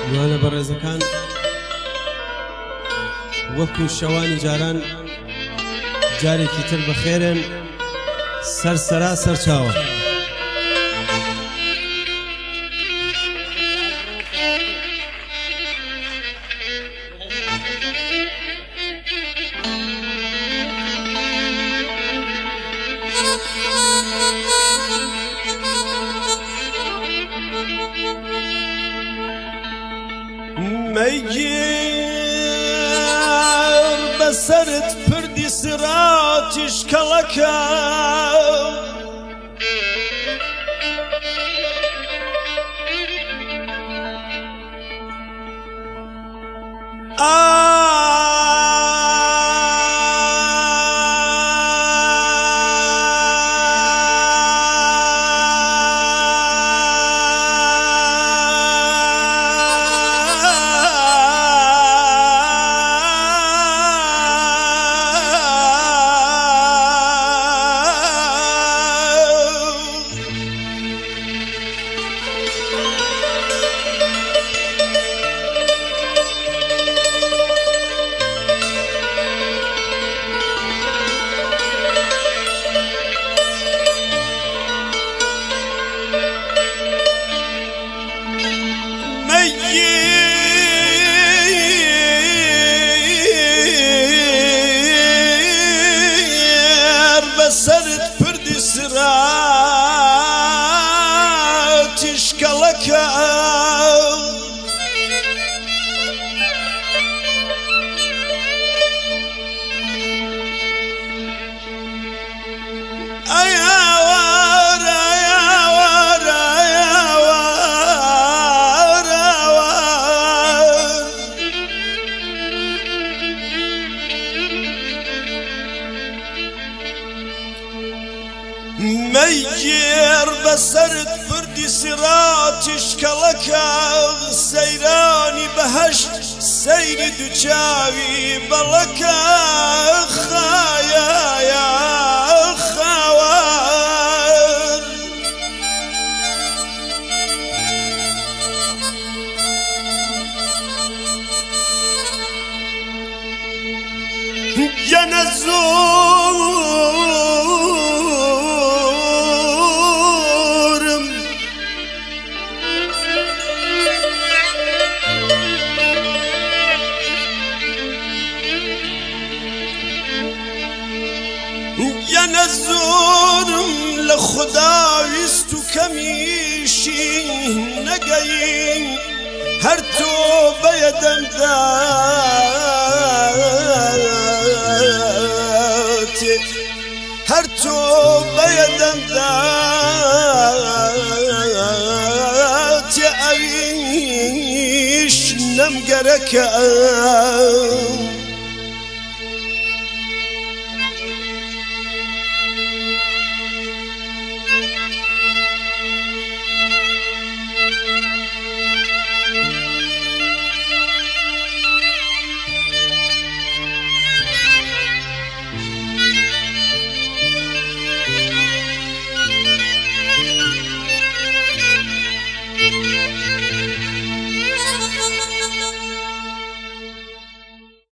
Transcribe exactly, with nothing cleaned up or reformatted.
وأنا برزكان وكو شواني جاران جاري كتر بخير سر سرا سر چاوه ميجير بسرت پردی سراتش کلکا سرت پردی سراتش کلکا ایوار ایوار ایوار ایوار ميجير بسرت فردي سراتش كلكا سيراني بهشت سيري دوچاوي بلكا خايا يا خوار يا نزول يا نزورم لخدا ويستو كميشي نقاين هر تو بيدن ذاتي هر تو بيدن ذاتي أعيش نمقرك